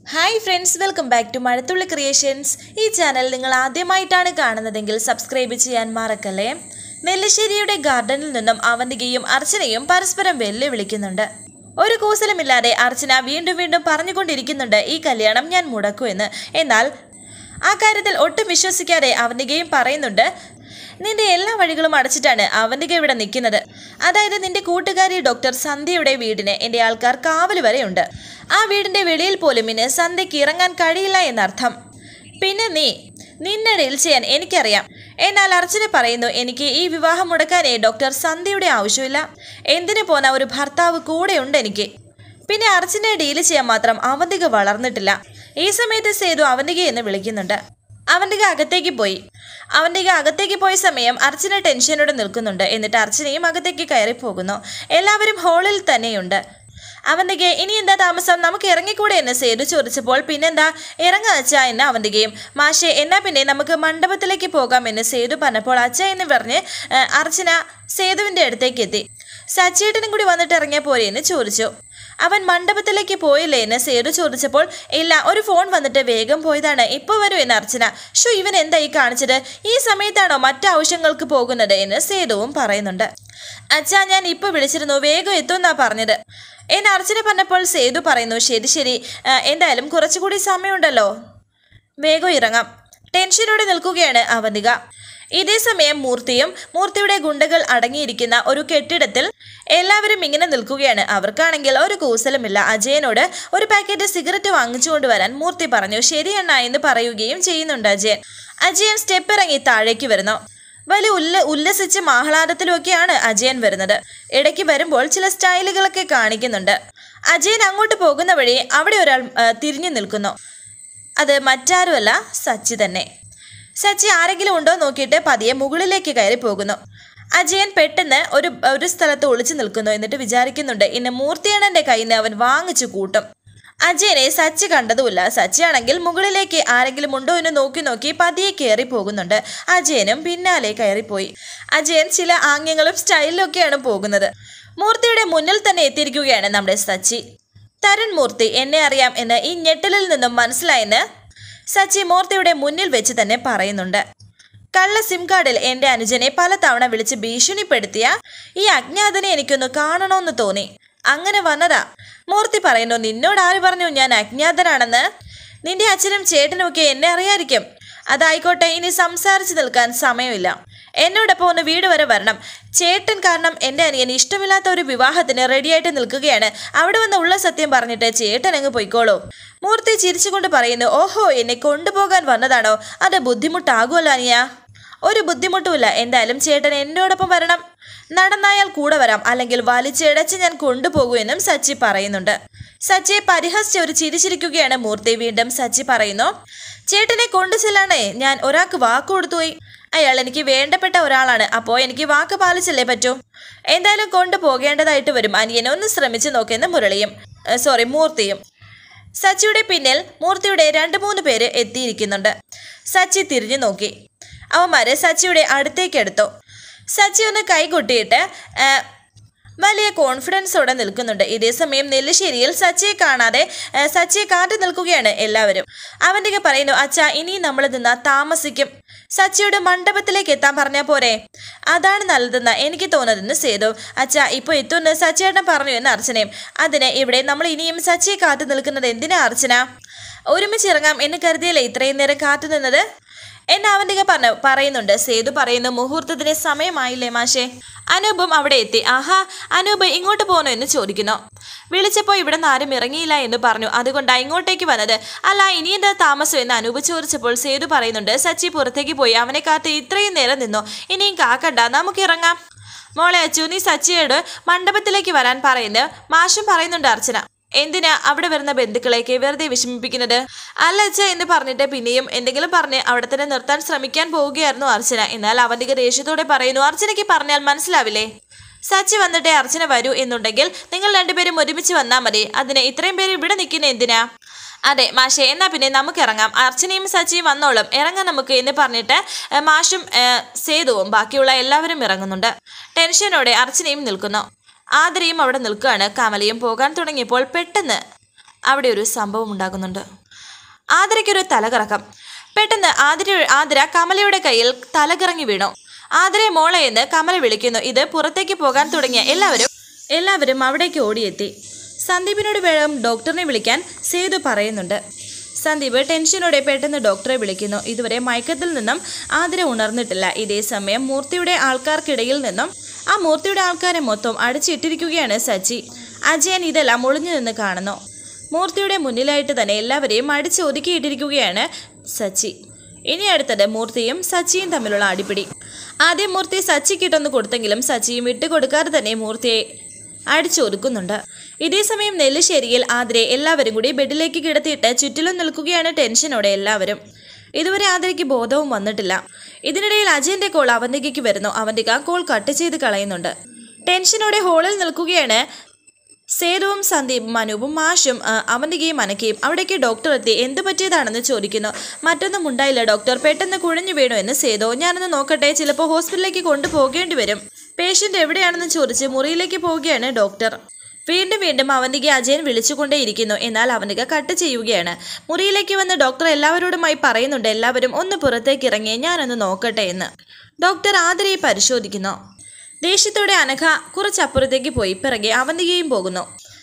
Hi friends, welcome back to Mazhathulli creations. ഈ channel നിങ്ങൾ ആദ്യമായിട്ടാണ് കാണുന്നതെങ്കിൽ സബ്സ്ക്രൈബ് ചെയ്യാൻ മറക്കല്ലേ. നെല്ലിശ്ശേരിയുടെ ഗാർഡനിൽ നിന്നും അവന്തികയും അർച്ചനയും പരസ്പരം വെല്ലുവിളിക്കുന്നുണ്ട്. ഒരു കൂസലമില്ലാതെ അർച്ചന വീണ്ടും വീണ്ടും പറഞ്ഞുകൊണ്ടിരിക്കുന്നുണ്ട് ഈ കല്യാണം ഞാൻ മുടക്കുമെന്ന്. എന്നാൽ ആ കാര്യത്തിൽ ഒട്ടും വിശ്വസിക്കാതെ അവന്തികയും പറയുന്നുണ്ട്, നിന്റെ എല്ലാ വഴികളും അടച്ചിട്ടാണ് അവന്തിക ഇവിടെ നിൽക്കുന്നത്. അതായത് നിന്റെ കൂട്ടുകാരി ഡോക്ടർ സന്ധ്യയുടെ വീടിന് എൻ്റെ ആൾക്കാർ കാവൽ വരെയുണ്ട്. ആ വീടിൻ്റെ വെളിയിൽ പോലും ഇന്ന് സന്ധ്യയ്ക്ക് ഇറങ്ങാൻ കഴിയില്ല എന്നർത്ഥം. പിന്നെ നിന്നെ ഡീൽ ചെയ്യാൻ എനിക്കറിയാം. എന്നാൽ അർച്ചന പറയുന്നു, എനിക്ക് ഈ വിവാഹം മുടക്കാനേ ഡോക്ടർ സന്ധ്യയുടെ ആവശ്യമില്ല. എന്തിനു പോന്ന ഒരു ഭർത്താവ് കൂടെയുണ്ട് എനിക്ക്. പിന്നെ അർച്ചനെ ഡീൽ ചെയ്യാൻ മാത്രം അവന്തിക വളർന്നിട്ടില്ല. ഈ സമയത്ത് സേതു അവന്തിക എന്ന് വിളിക്കുന്നുണ്ട്. അവന്തിക അകത്തേക്ക് പോയ സമയം അർച്ചന ടെൻഷനോടെ നിൽക്കുന്നുണ്ട്. എന്നിട്ട് അർച്ചനയും അകത്തേക്ക് കയറി പോകുന്നു. എല്ലാവരും ഹാളിൽ തന്നെയുണ്ട്. അവന്തിക, ഇനി എന്താ താമസം, നമുക്ക് ഇറങ്ങിക്കൂടെ എന്ന് സേതു ചോദിച്ചപ്പോൾ പിന്നെന്താ ഇറങ്ങാ അച്ഛ എന്ന് അവന്തികയും. മാഷെ, എന്നാ പിന്നെ നമുക്ക് മണ്ഡപത്തിലേക്ക് പോകാം എന്ന് സേതു പറഞ്ഞപ്പോൾ അച്ഛ എന്ന് പറഞ്ഞ് അർച്ചന സേതുവിൻ്റെ അടുത്തേക്ക് എത്തി. സച്ചേട്ടനും കൂടി വന്നിട്ട് ഇറങ്ങിയ പോലെ എന്ന് ചോദിച്ചു. അവൻ മണ്ഡപത്തിലേക്ക് പോയില്ലേ എന്ന് സേതു ചോദിച്ചപ്പോൾ ഇല്ല, ഒരു ഫോൺ വന്നിട്ട് വേഗം പോയതാണ്, ഇപ്പോൾ വരൂ എന്ന് അർച്ചന. ഇവൻ എന്തായി കാണിച്ചത്, ഈ സമയത്താണോ മറ്റാവശ്യങ്ങൾക്ക് പോകുന്നത് എന്ന് സേതുവും പറയുന്നുണ്ട്. അച്ഛാ, ഞാൻ ഇപ്പോൾ വിളിച്ചിരുന്നു, വേഗം എത്തുമെന്നാ പറഞ്ഞത് എന്ന് അർച്ചന പറഞ്ഞപ്പോൾ സേതു പറയുന്നു, ശരി, എന്തായാലും കുറച്ചുകൂടി സമയമുണ്ടല്ലോ, വേഗം ഇറങ്ങാം. ടെൻഷനോടെ നിൽക്കുകയാണ് അവന്തിക. ഇതേ സമയം മൂർത്തിയുടെ ഗുണ്ടകൾ അടങ്ങിയിരിക്കുന്ന ഒരു കെട്ടിടത്തിൽ എല്ലാവരും ഇങ്ങനെ നിൽക്കുകയാണ്. അവർക്കാണെങ്കിൽ ഒരു കൂസലുമില്ല. അജയനോട് ഒരു പാക്കറ്റ് സിഗരറ്റ് വാങ്ങിച്ചു കൊണ്ടുവരാൻ മൂർത്തി പറഞ്ഞു. ശരിയണ്ണ എന്ന് പറയുകയും ചെയ്യുന്നുണ്ട് അജയൻ സ്റ്റെപ്പ് ഇറങ്ങി താഴേക്ക് വരുന്നു. വലിയ ഉല്ലസിച്ച് ആഹ്ലാദത്തിലൊക്കെയാണ് അജയൻ വരുന്നത്. ഇടയ്ക്ക് വരുമ്പോൾ ചില സ്റ്റൈലുകളൊക്കെ കാണിക്കുന്നുണ്ട്. അജയൻ അങ്ങോട്ട് പോകുന്ന വഴി അവിടെ ഒരാൾ തിരിഞ്ഞു നിൽക്കുന്നു. അത് മറ്റാരുമല്ല, സച്ചി തന്നെ. സച്ചി ആരെങ്കിലും ഉണ്ടോ നോക്കിയിട്ട് പതിയെ മുകളിലേക്ക് കയറി പോകുന്നു. അജയൻ പെട്ടെന്ന് ഒരു സ്ഥലത്ത് ഒളിച്ചു നിൽക്കുന്നു. എന്നിട്ട് വിചാരിക്കുന്നുണ്ട്, ഇന്ന് മൂർത്തിയാണ് എൻ്റെ കയ്യിൽ നിന്ന് അവൻ വാങ്ങിച്ചു കൂട്ടും. അജയനെ സച്ചി കണ്ടതുമില്ല. സച്ചിയാണെങ്കിൽ മുകളിലേക്ക് ആരെങ്കിലും ഉണ്ടോ എന്ന് നോക്കി പതിയെ കയറി പോകുന്നുണ്ട്. അജയനും പിന്നാലെ കയറിപ്പോയി. അജയൻ ചില ആംഗ്യങ്ങളും സ്റ്റൈലിലൊക്കെയാണ് പോകുന്നത്. മൂർത്തിയുടെ മുന്നിൽ തന്നെ എത്തിയിരിക്കുകയാണ് നമ്മുടെ സച്ചി. തരുൺ മൂർത്തി, എന്നെ അറിയാം എന്ന് ഈ ഞെട്ടലിൽ നിന്നും മനസ്സിലായെന്ന് സച്ചി മൂർത്തിയുടെ മുന്നിൽ വെച്ച് തന്നെ പറയുന്നുണ്ട്. കള്ള സിം കാർഡിൽ എൻ്റെ അനുജനെ പലതവണ വിളിച്ച് ഭീഷണിപ്പെടുത്തിയ ഈ അജ്ഞാതനെ എനിക്കൊന്ന് കാണണമെന്ന് തോന്നി, അങ്ങനെ വന്നതാ. മൂർത്തി പറയുന്നു, നിന്നോട് ആര് പറഞ്ഞു ഞാൻ അജ്ഞാതനാണെന്ന്? നിന്റെ അച്ഛനും ചേട്ടനും ഒക്കെ എന്നെ അറിയാതിരിക്കും. അതായിക്കോട്ടെ, ഇനി സംസാരിച്ച് നിൽക്കാൻ സമയമില്ല. എന്നോടൊപ്പം ഒന്ന് വീട് വരെ വരണം. ചേട്ടൻ കാരണം എൻ്റെ അനിയന് ഇഷ്ടമില്ലാത്ത ഒരു വിവാഹത്തിന് റെഡിയായിട്ട് നിൽക്കുകയാണ്. അവിടെ വന്ന് ഉള്ള സത്യം പറഞ്ഞിട്ട് ചേട്ടൻ അങ്ങ് പൊയ്ക്കോളൂ. മൂർത്തി ചിരിച്ചുകൊണ്ട് പറയുന്നു, ഓഹോ, എന്നെ കൊണ്ടുപോകാൻ വന്നതാണോ? അത് ബുദ്ധിമുട്ടാകുമല്ലോ അനിയ. ഒരു ബുദ്ധിമുട്ടുമില്ല. എന്തായാലും ചേട്ടൻ എന്നോടൊപ്പം വരണം. നടന്നായാൽ കൂടെ വരാം, അല്ലെങ്കിൽ വലിച്ചിടച്ച് ഞാൻ കൊണ്ടുപോകൂ എന്നും സച്ചി പറയുന്നുണ്ട്. സച്ചിയെ പരിഹസിച്ച് ഒരു ചിരിച്ചിരിക്കുകയാണ് മൂർത്തി. വീണ്ടും സച്ചി പറയുന്നു, ചേട്ടനെ കൊണ്ടു ചെല്ലാണേ ഞാൻ ഒരാൾക്ക് വാക്ക് കൊടുത്തുപോയി. അയാൾ എനിക്ക് വേണ്ടപ്പെട്ട ഒരാളാണ്. അപ്പോൾ എനിക്ക് വാക്ക് പാലിച്ചല്ലേ പറ്റൂ. എന്തായാലും കൊണ്ടുപോകേണ്ടതായിട്ട് വരും. അനിയനെ ഒന്ന് ശ്രമിച്ചു നോക്കിയെന്ന് മൂർത്തിയും. സച്ചിയുടെ പിന്നിൽ മൂർത്തിയുടെ 2-3 പേര് എത്തിയിരിക്കുന്നുണ്ട്. സച്ചി തിരിഞ്ഞു നോക്കി. അവന്മാരെ സച്ചിയുടെ അടുത്തേക്കെടുത്തു. സച്ചി ഒന്ന് കൈകൊട്ടിയിട്ട് വലിയ കോൺഫിഡൻസോടെ നിൽക്കുന്നുണ്ട്. ഇതേ സമയം നെല്ലിശ്ശേരിയിൽ സച്ചിയെ കാണാതെ സച്ചിയെ കാത്തു നിൽക്കുകയാണ് എല്ലാവരും. അവന്തിക പറയുന്നു, അച്ഛാ, ഇനി നമ്മൾ നിന്നാ താമസിക്കും. സച്ചിയോട് മണ്ഡപത്തിലേക്ക് എത്താൻ പറഞ്ഞാൽ പോരെ? അതാണ് നല്ലതെന്ന് എനിക്ക് തോന്നുന്നതെന്ന് സേതു. അച്ഛാ, ഇപ്പോൾ എത്തുമെന്ന് സച്ചിയേട്ടൻ പറഞ്ഞു എന്ന് അർച്ചനയും. അതിന് ഇവിടെ നമ്മൾ ഇനിയും സച്ചിയെ കാത്തു നിൽക്കുന്നത് എന്തിനാ അർച്ചന? ഒരുമിച്ചിറങ്ങാം എന്ന് കരുതിയല്ലേ ഇത്രയും നേരം കാത്തു നിന്നത് എന്ന് അവന്തിക പറയുന്നുണ്ട്. സേതു പറയുന്നു, മുഹൂർത്തത്തിന് സമയമായില്ലേ മാഷേ? അനൂപും അവിടെ എത്തി. ആഹാ, അനൂപ് ഇങ്ങോട്ട് പോകണോ എന്ന് ചോദിക്കുന്നു. വിളിച്ചപ്പോൾ ഇവിടെ നിന്ന് ആരും ഇറങ്ങിയില്ല എന്ന് പറഞ്ഞു, അതുകൊണ്ടാണ് ഇങ്ങോട്ടേക്ക് വന്നത്. അല്ല, ഇനി എന്താ താമസം എന്ന് അനൂപ് ചോദിച്ചപ്പോൾ സേതു പറയുന്നുണ്ട്, സച്ചി പുറത്തേക്ക് പോയി, അവനെ കാത്ത് ഇത്രയും നേരം നിന്നു, ഇനിയും കാക്കണ്ട, നമുക്ക് ഇറങ്ങാം. മോളെ അച്ചു, നീ സച്ചിയോട് മണ്ഡപത്തിലേക്ക് വരാൻ പറയുന്നു. മാഷും പറയുന്നുണ്ട് അർച്ചന. എന്തിനാ അവിടെ വരുന്ന ബന്ധുക്കളേക്ക് വെറുതെ വിഷമിപ്പിക്കുന്നത്? അല്ല അച്ഛ എന്ന് പറഞ്ഞിട്ട് പിന്നെയും എന്തെങ്കിലും പറഞ്ഞ് അവിടെ തന്നെ നിർത്താൻ ശ്രമിക്കാൻ പോവുകയായിരുന്നു അർച്ചന. എന്നാൽ അവന്തിക ദേഷ്യത്തോടെ പറയുന്നു, അർച്ചനയ്ക്ക് പറഞ്ഞാൽ മനസ്സിലാവില്ലേ? സച്ചി വന്നിട്ടേ അർച്ചന വരൂ എന്നുണ്ടെങ്കിൽ നിങ്ങൾ 2 പേരും ഒരുമിച്ച് വന്നാൽ മതി. അതിന് ഇത്രയും പേര് ഇവിടെ നിൽക്കുന്ന എന്തിനാ? അതെ മാഷെ, എന്നാ പിന്നെ നമുക്ക് ഇറങ്ങാം. അർച്ചനയും സച്ചിയും വന്നോളും, ഇറങ്ങാം നമുക്ക് എന്ന് പറഞ്ഞിട്ട് മാഷും സേതുവും ബാക്കിയുള്ള എല്ലാവരും ഇറങ്ങുന്നുണ്ട്. ടെൻഷനോടെ അർച്ചനയും നിൽക്കുന്നു. ആതിരയും അവിടെ നിൽക്കുകയാണ്. കമലയും പോകാൻ തുടങ്ങിയപ്പോൾ പെട്ടെന്ന് അവിടെ ഒരു സംഭവം ഉണ്ടാകുന്നുണ്ട്. ആതിരയ്ക്കൊരു തലകറക്കം. പെട്ടെന്ന് ആതിര കമലയുടെ കയ്യിൽ തലകറങ്ങി വീണു. ആതിരെ മോളെ എന്ന് കമല വിളിക്കുന്നു. ഇത് പുറത്തേക്ക് പോകാൻ തുടങ്ങിയ എല്ലാവരും അവിടേക്ക് ഓടിയെത്തി. സന്ദീപിനോട് വേഗം ഡോക്ടറിനെ വിളിക്കാൻ സേതു പറയുന്നുണ്ട്. സന്ദീപ് ടെൻഷനോടെ പെട്ടെന്ന് ഡോക്ടറെ വിളിക്കുന്നു. ഇതുവരെ മയക്കത്തിൽ നിന്നും ആതിര ഉണർന്നിട്ടില്ല. ഇതേ സമയം മൂർത്തിയുടെ ആൾക്കാർക്കിടയിൽ നിന്നും ആ മൂർത്തിയുടെ ആൾക്കാരെ മൊത്തം അടിച്ചിട്ടിരിക്കുകയാണ് സച്ചി. അജയൻ ഇതെല്ലാം ഒളിഞ്ഞു നിന്ന് കാണുന്നു. മൂർത്തിയുടെ മുന്നിലായിട്ട് തന്നെ എല്ലാവരെയും അടിച്ച് ഒതുക്കിയിട്ടിരിക്കുകയാണ് സച്ചി. ഇനി അടുത്തത് മൂർത്തിയും സച്ചിയും തമ്മിലുള്ള അടിപിടി. ആദ്യം മൂർത്തി സച്ചിക്കിട്ടൊന്ന് കൊടുത്തെങ്കിലും സച്ചിയും വിട്ടുകൊടുക്കാതെ തന്നെ മൂർത്തിയെ അടിച്ചൊതുക്കുന്നുണ്ട്. ഇതേസമയം നെല്ലിശ്ശേരിയിൽ ആതിരെ എല്ലാവരും കൂടി ബെഡിലേക്ക് കിടത്തിയിട്ട് ചുറ്റിലും നിൽക്കുകയാണ് ടെൻഷനോടെ എല്ലാവരും. ഇതുവരെ ആതിരയ്ക്ക് ബോധവും വന്നിട്ടില്ല. ഇതിനിടയിൽ അജയന്റെ കോൾ അവന്തികയ്ക്ക് വരുന്നു. അവന്തിക കോൾ കട്ട് ചെയ്ത് കളയുന്നുണ്ട്. ടെൻഷനോടെ ഹോളിൽ നിൽക്കുകയാണ് സേതുവും സന്ദീപും അനൂപും മാഷും അവന്തികയും അനക്കയും. അവിടേക്ക് ഡോക്ടർ എത്തി. എന്ത് പറ്റിയതാണെന്ന് ചോദിക്കുന്നു. മറ്റൊന്നും ഉണ്ടായില്ല ഡോക്ടർ, പെട്ടെന്ന് കുഴഞ്ഞു വീണു എന്ന് സേതു. ഞാനൊന്ന് നോക്കട്ടെ, ചിലപ്പോൾ ഹോസ്പിറ്റലിലേക്ക് കൊണ്ടുപോകേണ്ടി വരും. പേഷ്യൻ്റ് എവിടെയാണെന്ന് ചോദിച്ച് മുറിയിലേക്ക് പോവുകയാണ് ഡോക്ടർ. വീണ്ടും അവന്തിക അജയൻ വിളിച്ചുകൊണ്ടേയിരിക്കുന്നു. എന്നാൽ അവന്തിക കട്ട് ചെയ്യുകയാണ്. മുറിയിലേക്ക് വന്ന് ഡോക്ടർ എല്ലാവരോടുമായി പറയുന്നുണ്ട്, എല്ലാവരും ഒന്ന് പുറത്തേക്ക് ഇറങ്ങി ഞാനൊന്ന് നോക്കട്ടെ എന്ന്. ഡോക്ടർ ആതിരയെ പരിശോധിക്കുന്നു. ദേഷ്യത്തോടെ അനഘ കുറച്ചപ്പുറത്തേക്ക് പോയി. പിറകെ അവന്തികയും പോകുന്നു.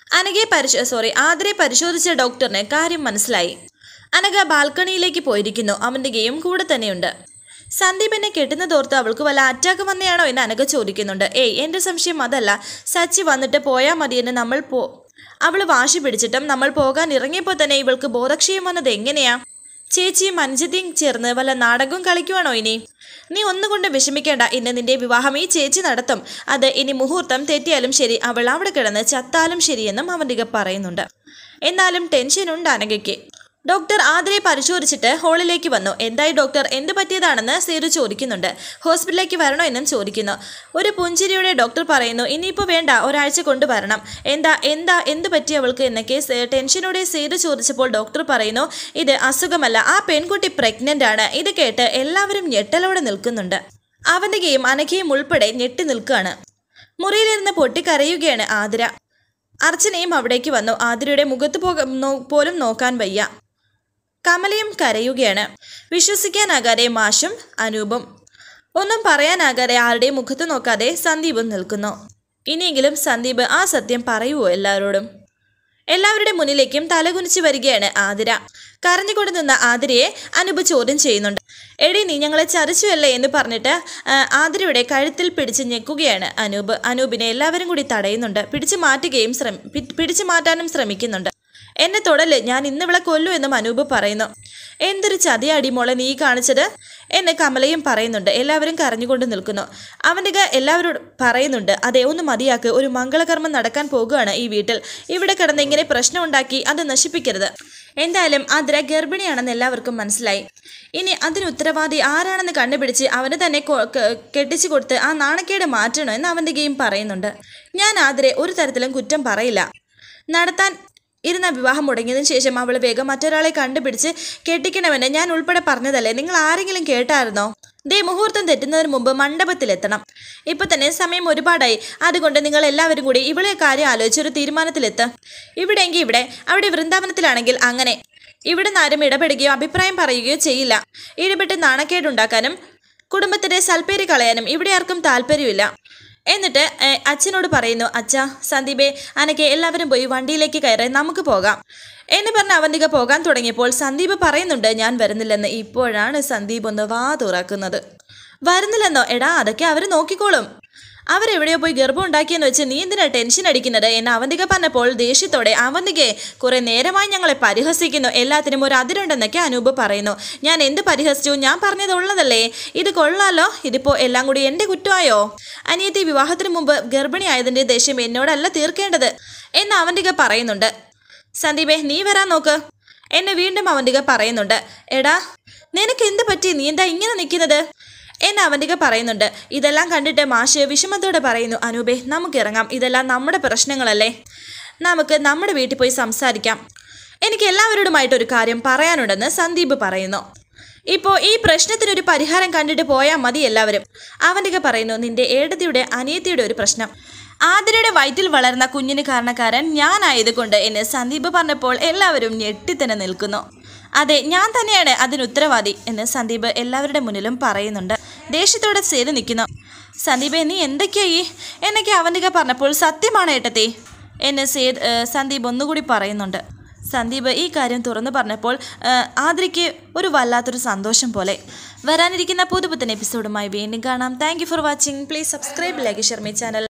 ആതിരയെ പരിശോധിച്ച ഡോക്ടറിന് കാര്യം മനസ്സിലായി. അനഘ ബാൽക്കണിയിലേക്ക് പോയിരിക്കുന്നു. അവന്തികയും കൂടെ തന്നെയുണ്ട്. സന്ദീപിനെ കെട്ടുന്നതോർത്ത് അവൾക്ക് വല്ല അറ്റാക്ക് വന്നെയാണോ എന്ന് അനഘ ചോദിക്കുന്നുണ്ട്. എൻ്റെ സംശയം അതല്ല, സച്ചി വന്നിട്ട് പോയാൽ മതിയെന്ന് അവൾ വാശി പിടിച്ചിട്ടും നമ്മൾ പോകാൻ ഇറങ്ങിയപ്പോൾ തന്നെ ഇവൾക്ക് ബോധക്ഷയം വന്നത് എങ്ങനെയാ? ചേച്ചിയും അനുജത്തിയും ചേർന്ന് വല്ല നാടകവും കളിക്കുവാണോ ഇനി? നീ ഒന്നുകൊണ്ട് വിഷമിക്കേണ്ട, ഇന്ന് നിന്റെ വിവാഹം ഈ ചേച്ചി നടത്തും. അത് ഇനി മുഹൂർത്തം തെറ്റിയാലും ശരി, അവൾ അവിടെ കിടന്ന് ചത്താലും ശരിയെന്നും അവന്തിക പറയുന്നുണ്ട്. എന്നാലും ടെൻഷനുണ്ട് അനഘയ്ക്ക്. ഡോക്ടർ ആതിരയെ പരിശോധിച്ചിട്ട് ഹോളിലേക്ക് വന്നു. എന്തായി ഡോക്ടർ, എന്ത് പറ്റിയതാണെന്ന് സേതു ചോദിക്കുന്നുണ്ട്. ഹോസ്പിറ്റലിലേക്ക് വരണോ എന്നും ചോദിക്കുന്നു. ഒരു പുഞ്ചിരിയോടെ ഡോക്ടർ പറയുന്നു, ഇനിയിപ്പോൾ വേണ്ട, ഒരാഴ്ച കൊണ്ടുവരണം. എന്ത് പറ്റി അവൾക്ക് എന്നൊക്കെ ടെൻഷനോടെ സേതു ചോദിച്ചപ്പോൾ ഡോക്ടർ പറയുന്നു, ഇത് അസുഖമല്ല, ആ പെൺകുട്ടി പ്രഗ്നന്റ് ആണ്. ഇത് കേട്ട് എല്ലാവരും ഞെട്ടലോടെ നിൽക്കുന്നുണ്ട്. അവന്തികയും അനഘയും ഉൾപ്പെടെ ഞെട്ടി നിൽക്കുകയാണ്. മുറിയിലിരുന്ന് പൊട്ടിക്കരയുകയാണ് ആതിര. അർച്ചനയും അവിടേക്ക് വന്നു. ആതിരയുടെ മുഖത്ത് പോലും നോക്കാൻ വയ്യ. കമലയും കരയുകയാണ്. വിശ്വസിക്കാനാകാതെ മാഷും അനൂപും. ഒന്നും പറയാനാകാതെ ആരുടെയും മുഖത്ത് നോക്കാതെ സന്ദീപും നിൽക്കുന്നു. ഇനിയെങ്കിലും സന്ദീപ് ആ സത്യം പറയുവോ എല്ലാവരോടും? എല്ലാവരുടെ മുന്നിലേക്കും തലകുനിച്ച് വരികയാണ് ആതിര. കരഞ്ഞുകൊണ്ട് നിന്ന ആതിരയെ അനൂപ് ചോദ്യം ചെയ്യുന്നുണ്ട്. എടി, നീ ഞങ്ങളെ ചതിച്ചുവല്ലേ എന്ന് പറഞ്ഞിട്ട് ആതിരയുടെ കഴുത്തിൽ പിടിച്ച് ഞെക്കുകയാണ് അനൂപ്. അനൂപിനെ എല്ലാവരും കൂടി തടയുന്നുണ്ട്. പിടിച്ചു മാറ്റാനും ശ്രമിക്കുന്നുണ്ട്. എന്നെ തൊടല്, ഞാൻ ഇന്നിവളെ കൊല്ലു എന്നും അനൂപ് പറയുന്നു. എന്തൊരു ചതിയാടി മോളെ നീ കാണിച്ചത് എന്ന് കമലയും പറയുന്നുണ്ട്. എല്ലാവരും കരഞ്ഞുകൊണ്ട് നിൽക്കുന്നു. അവന്തിക എല്ലാവരോടും പറയുന്നുണ്ട്, അതെ, ഒന്ന് മതിയാക്ക്, ഒരു മംഗളകർമ്മം നടക്കാൻ പോകുകയാണ് ഈ വീട്ടിൽ. ഇവിടെ കിടന്ന് ഇങ്ങനെ പ്രശ്നം ഉണ്ടാക്കി അത് നശിപ്പിക്കരുത്. എന്തായാലും ആതിര ഗർഭിണിയാണെന്ന് എല്ലാവർക്കും മനസ്സിലായി. ഇനി അതിന് ഉത്തരവാദി ആരാണെന്ന് കണ്ടുപിടിച്ച് അവന് തന്നെ കെട്ടിച്ചു കൊടുത്ത് ആ നാണക്കേട് മാറ്റണം എന്ന് അവന്തികയും പറയുന്നുണ്ട്. ഞാൻ ആതിരെ ഒരു തരത്തിലും കുറ്റം പറയില്ല. നടത്താൻ ഇരുന്ന വിവാഹം മുടങ്ങിയതിനു ശേഷം അവൾ വേഗം മറ്റൊരാളെ കണ്ടുപിടിച്ച് കെട്ടിക്കണമെന്ന് ഞാൻ ഉൾപ്പെടെ പറഞ്ഞതല്ലേ, നിങ്ങൾ ആരെങ്കിലും കേട്ടായിരുന്നോ? മുഹൂർത്തം തെറ്റുന്നതിന് മുമ്പ് മണ്ഡപത്തിലെത്തണം. ഇപ്പൊ തന്നെ സമയം ഒരുപാടായി. അതുകൊണ്ട് നിങ്ങൾ എല്ലാവരും കൂടി ഇവളെ കാര്യം ആലോചിച്ചൊരു തീരുമാനത്തിലെത്തുക. ഇവിടെയെങ്കിൽ ഇവിടെ, അവിടെ വൃന്ദാവനത്തിലാണെങ്കിൽ അങ്ങനെ. ഇവിടെ നിന്ന് ആരും ഇടപെടുകയോ അഭിപ്രായം പറയുകയോ ചെയ്യില്ല. ഇടപെട്ട് നാണക്കേടുണ്ടാക്കാനും കുടുംബത്തിന്റെ സൽപ്പേര് കളയാനും ഇവിടെ ആർക്കും താല്പര്യമില്ല. എന്നിട്ട് അച്ഛനോട് പറയുന്നു, അച്ഛാ, സന്ദീപെ, അനക്കെ എല്ലാവരും പോയി വണ്ടിയിലേക്ക് കയറി നമുക്ക് പോകാം എന്ന് പറഞ്ഞ് അവന്തിക പോകാൻ തുടങ്ങിയപ്പോൾ സന്ദീപ് പറയുന്നുണ്ട്, ഞാൻ വരുന്നില്ലെന്ന്. ഇപ്പോഴാണ് സന്ദീപ് ഒന്ന് വാ തുറക്കുന്നത്. വരുന്നില്ലെന്നോ? എടാ, അതൊക്കെ അവർ നോക്കിക്കോളും. അവരെവിടെയോ പോയി ഗർഭം ഉണ്ടാക്കിയെന്ന് വെച്ച് നീ എന്തിനാ ടെൻഷൻ അടിക്കുന്നത് എന്ന് അവന്തിക പറഞ്ഞപ്പോൾ ദേഷ്യത്തോടെ, അവന്തികയെ കുറെ നേരമായി ഞങ്ങളെ പരിഹസിക്കുന്നു, എല്ലാത്തിനും ഒരു അതിരുണ്ടെന്നൊക്കെ അനൂപ് പറയുന്നു. ഞാൻ എന്ത് പരിഹസിച്ചു? ഞാൻ പറഞ്ഞതുള്ളതല്ലേ. ഇത് കൊള്ളാലോ, ഇതിപ്പോ എല്ലാം കൂടി എൻ്റെ കുറ്റമായോ? അനിയത്തി വിവാഹത്തിന് മുമ്പ് ഗർഭിണിയായതിൻ്റെ ദേഷ്യം എന്നോടല്ല തീർക്കേണ്ടത് എന്ന് അവന്തിക പറയുന്നുണ്ട്. സന്ദീപെ, നീ വരാൻ നോക്ക് എന്നെ വീണ്ടും അവന്തിക പറയുന്നുണ്ട്. എടാ, നിനക്ക് എന്ത് പറ്റി? നീ എന്താ ഇങ്ങനെ നിൽക്കുന്നത് എന്ന് അവന്തിക പറയുന്നുണ്ട്. ഇതെല്ലാം കണ്ടിട്ട് മാഷ് വിഷമത്തോടെ പറയുന്നു, അനൂപേ, നമുക്കിറങ്ങാം, ഇതെല്ലാം നമ്മുടെ പ്രശ്നങ്ങളല്ലേ, നമുക്ക് നമ്മുടെ വീട്ടിൽ പോയി സംസാരിക്കാം. എനിക്ക് എല്ലാവരോടുമായിട്ടൊരു കാര്യം പറയാനുണ്ടെന്ന് സന്ദീപ് പറയുന്നു. ഇപ്പോൾ ഈ പ്രശ്നത്തിനൊരു പരിഹാരം കണ്ടിട്ട് പോയാൽ മതി എല്ലാവരും. അവന്തിക പറയുന്നു, നിന്റെ ഏടത്തിയുടെ അനിയത്തിയുടെ ഒരു പ്രശ്നം, ആതിരയുടെ വയറ്റിൽ വളർന്ന കുഞ്ഞിന് കാരണക്കാരൻ ഞാനായതുകൊണ്ട് എന്ന് സന്ദീപ് പറഞ്ഞപ്പോൾ എല്ലാവരും ഞെട്ടിത്തന്നെ നിൽക്കുന്നു. അതെ, ഞാൻ തന്നെയാണ് അതിന് ഉത്തരവാദി എന്ന് സന്ദീപ് എല്ലാവരുടെ മുന്നിലും പറയുന്നുണ്ട്. ദേഷ്യത്തോടെ സേതു നിൽക്കുന്നു. സന്ദീപ്, നീ എന്തൊക്കെയായി എന്നൊക്കെ അവന്തിക പറഞ്ഞപ്പോൾ സത്യമാണ് ഏട്ടത്തി എന്ന് സന്ദീപ് ഒന്നുകൂടി പറയുന്നുണ്ട്. സന്ദീപ് ഈ കാര്യം തുറന്നു പറഞ്ഞപ്പോൾ ആദ്രയ്ക്ക് ഒരു വല്ലാത്തൊരു സന്തോഷം പോലെ. വരാനിരിക്കുന്ന പുതുപുത്തൻ എപ്പിസോഡുമായി വീണ്ടും കാണാം. Thank you for watching. Please subscribe, like, share my channel.